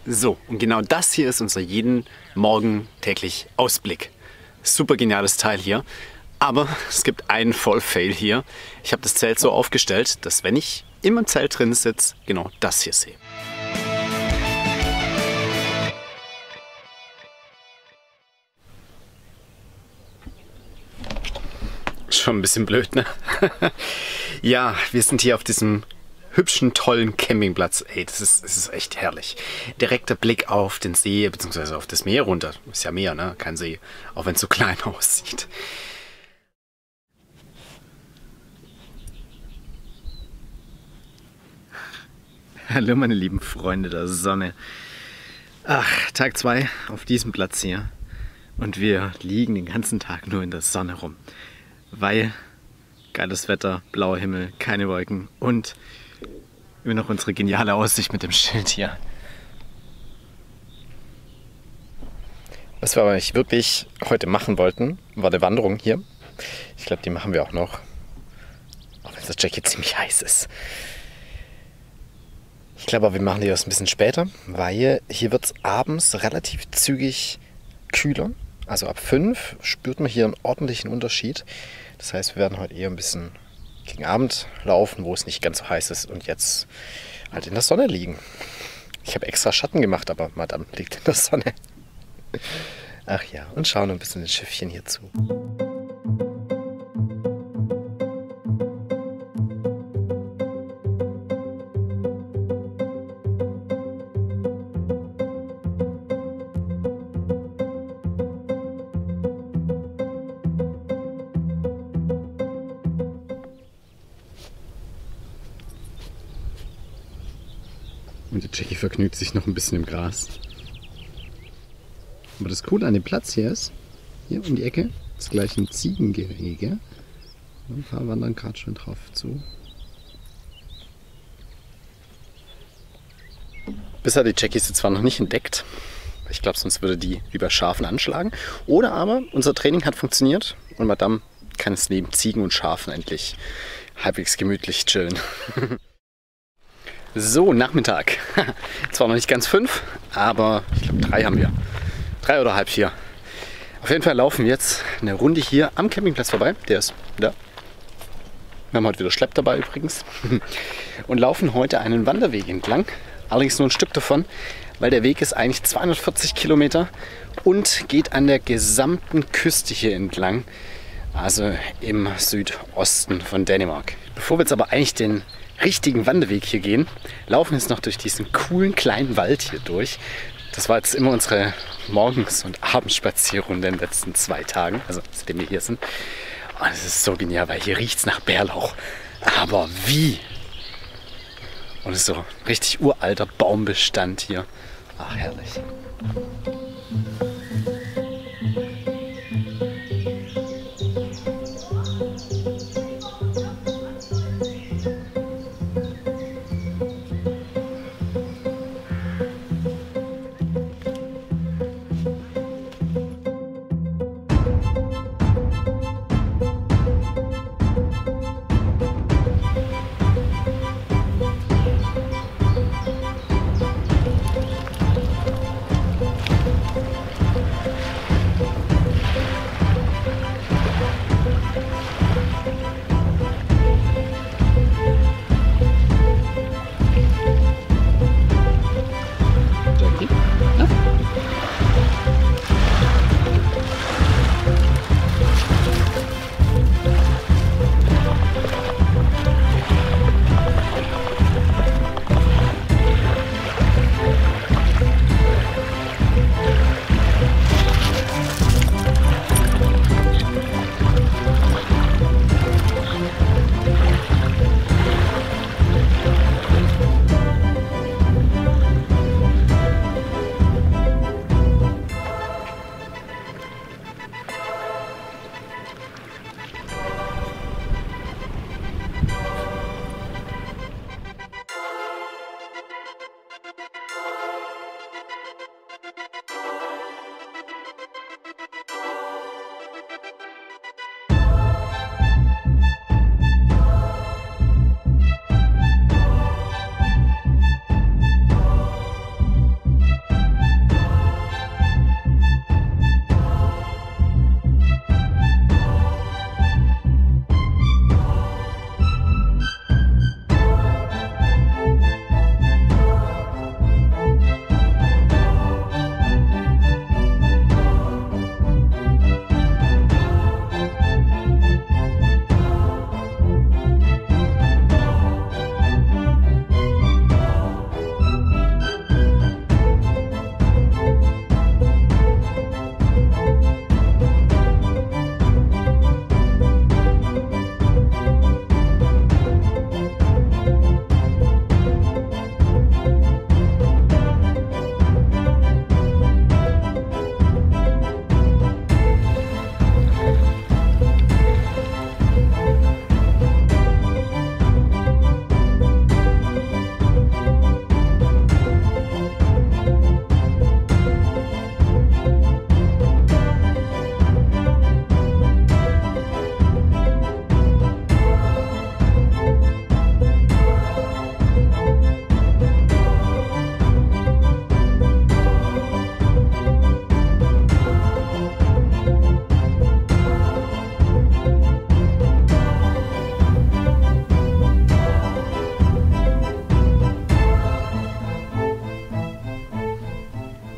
So, und genau das hier ist unser jeden Morgen täglich Ausblick. Super geniales Teil hier. Aber es gibt einen Vollfail hier. Ich habe das Zelt so aufgestellt, dass wenn ich im Zelt drin sitze, genau das hier sehe. Schon ein bisschen blöd, ne? Ja, wir sind hier auf diesem hübschen, tollen Campingplatz. Ey, das ist echt herrlich. Direkter Blick auf den See, beziehungsweise auf das Meer runter. Ist ja Meer, ne? Kein See. Auch wenn es so klein aussieht. Hallo meine lieben Freunde der Sonne. Ach, Tag 2 auf diesem Platz hier. Und wir liegen den ganzen Tag nur in der Sonne rum. Weil geiles Wetter, blauer Himmel, keine Wolken und immer noch unsere geniale Aussicht mit dem Schild hier. Was wir aber nicht wirklich heute machen wollten, war eine Wanderung hier. Ich glaube, die machen wir auch noch. Auch wenn das Jacket ziemlich heiß ist. Ich glaube, wir machen die erst ein bisschen später, weil hier wird es abends relativ zügig kühler. Also ab 5 spürt man hier einen ordentlichen Unterschied. Das heißt, wir werden heute eher ein bisschen gegen Abend laufen, wo es nicht ganz so heiß ist und jetzt halt in der Sonne liegen. Ich habe extra Schatten gemacht, aber Madame liegt in der Sonne. Ach ja, und schauen ein bisschen den Schiffchen hier zu. Und die Jackie vergnügt sich noch ein bisschen im Gras. Aber das Coole an dem Platz hier ist, hier um die Ecke, ist gleich ein Ziegengehege. Ein paar wandern gerade schon drauf zu. Bisher hat die Jackie sie zwar noch nicht entdeckt. Ich glaube, sonst würde die wie bei Schafen anschlagen. Oder aber unser Training hat funktioniert und Madame kann es neben Ziegen und Schafen endlich halbwegs gemütlich chillen. So, Nachmittag. Zwar noch nicht ganz 5, aber ich glaube 3 haben wir. 3 oder halb 4. Auf jeden Fall laufen wir jetzt eine Runde hier am Campingplatz vorbei. Der ist da. Wir haben heute wieder Schlepp dabei übrigens. Und laufen heute einen Wanderweg entlang. Allerdings nur ein Stück davon, weil der Weg ist eigentlich 240 Kilometer und geht an der gesamten Küste hier entlang. Also im Südosten von Dänemark. Bevor wir jetzt aber eigentlich den richtigen Wanderweg hier gehen, laufen jetzt noch durch diesen coolen kleinen Wald hier durch. Das war jetzt immer unsere Morgens- und Abendspazierrunde in den letzten 2 Tagen, also seitdem wir hier sind. Und es ist so genial, weil hier riecht es nach Bärlauch. Aber wie? Und es ist so richtig uralter Baumbestand hier. Ach, herrlich.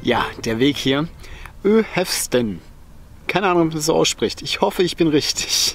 Ja, der Weg hier. Öhefsten. Keine Ahnung, ob man das so ausspricht. Ich hoffe, ich bin richtig.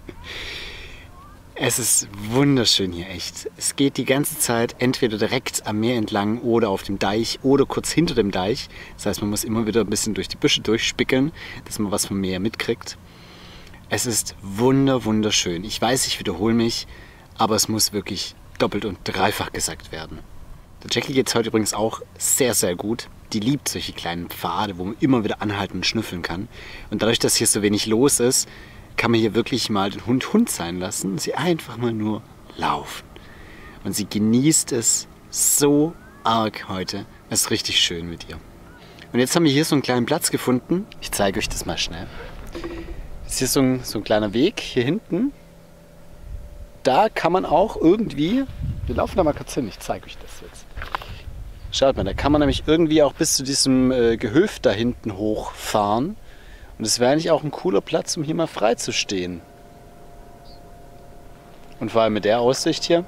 Es ist wunderschön hier, echt. Es geht die ganze Zeit entweder direkt am Meer entlang oder auf dem Deich oder kurz hinter dem Deich. Das heißt, man muss immer wieder ein bisschen durch die Büsche durchspickeln, dass man was vom Meer mitkriegt. Es ist wunderschön. Ich weiß, ich wiederhole mich, aber es muss wirklich doppelt und dreifach gesagt werden. Der Jackie geht es heute übrigens auch sehr gut. Die liebt solche kleinen Pfade, wo man immer wieder anhalten und schnüffeln kann. Und dadurch, dass hier so wenig los ist, kann man hier wirklich mal den Hund sein lassen und sie einfach mal nur laufen. Und sie genießt es so arg heute. Es ist richtig schön mit ihr. Und jetzt haben wir hier so einen kleinen Platz gefunden. Ich zeige euch das mal schnell. Das ist hier so ein kleiner Weg hier hinten. Da kann man auch irgendwie, wir laufen da mal kurz hin, ich zeige euch das jetzt. Schaut mal, da kann man nämlich irgendwie auch bis zu diesem Gehöft da hinten hochfahren. Und es wäre eigentlich auch ein cooler Platz, um hier mal frei zu stehen. Und vor allem mit der Aussicht hier.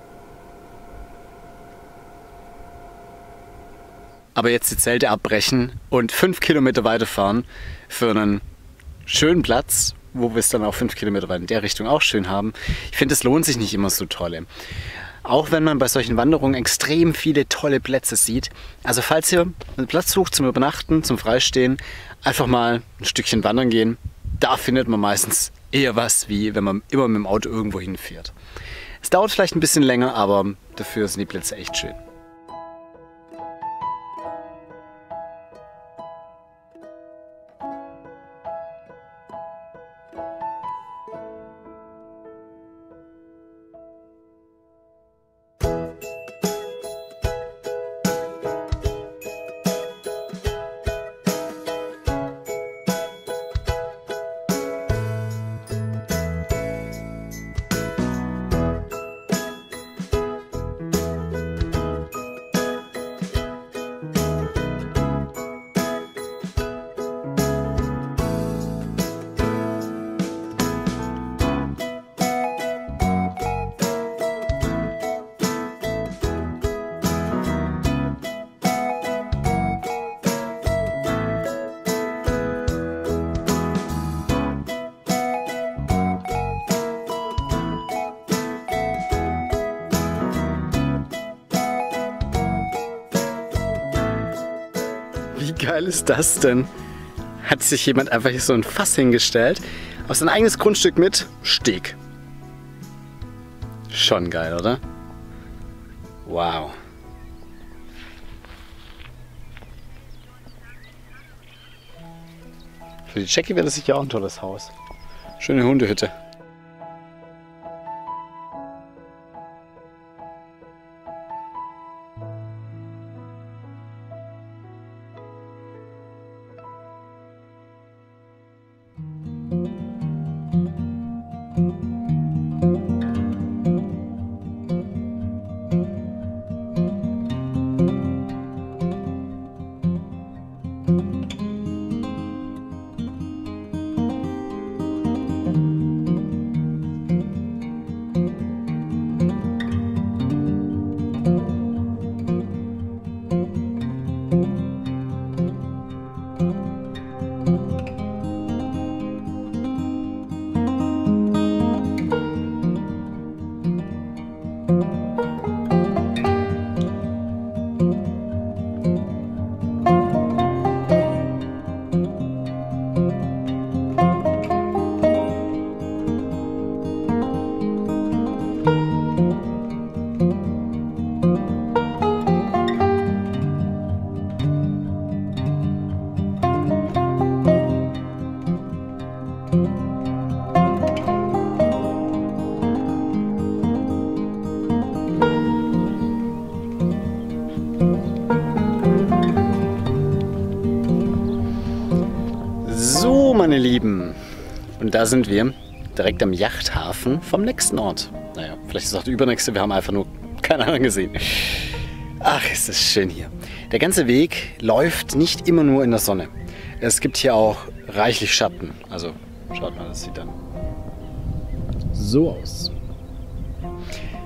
Aber jetzt die Zelte abbrechen und 5 Kilometer weiterfahren für einen schönen Platz, wo wir es dann auch 5 Kilometer weit in der Richtung auch schön haben. Ich finde, es lohnt sich nicht immer so tolle. Auch wenn man bei solchen Wanderungen extrem viele tolle Plätze sieht. Also falls ihr einen Platz sucht zum Übernachten, zum Freistehen, einfach mal ein Stückchen wandern gehen. Da findet man meistens eher was, wie wenn man immer mit dem Auto irgendwo hinfährt. Es dauert vielleicht ein bisschen länger, aber dafür sind die Plätze echt schön. Wie geil ist das denn? Hat sich jemand einfach hier so ein Fass hingestellt, auf sein eigenes Grundstück mit Steg. Schon geil, oder? Wow. Für die Jackie wäre das sicher auch ein tolles Haus. Schöne Hundehütte. So, meine Lieben, und da sind wir direkt am Yachthafen vom nächsten Ort. Naja, vielleicht ist es auch der übernächste, wir haben einfach nur keinen anderen gesehen. Ach, ist das schön hier. Der ganze Weg läuft nicht immer nur in der Sonne. Es gibt hier auch reichlich Schatten. Also, schaut mal, das sieht dann so aus.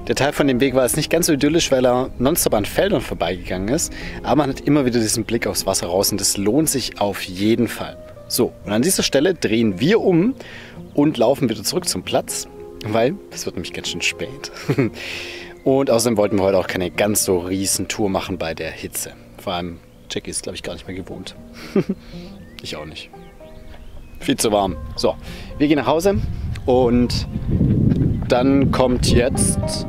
Der Teil von dem Weg war jetzt nicht ganz so idyllisch, weil er nonstop an Feldern vorbeigegangen ist. Aber man hat immer wieder diesen Blick aufs Wasser raus und das lohnt sich auf jeden Fall. So, und an dieser Stelle drehen wir um und laufen wieder zurück zum Platz, weil es wird nämlich ganz schön spät. Und außerdem wollten wir heute auch keine ganz so riesen Tour machen bei der Hitze. Vor allem Jackie ist, glaube ich, gar nicht mehr gewohnt. Ich auch nicht. Viel zu warm. So, wir gehen nach Hause und dann kommt jetzt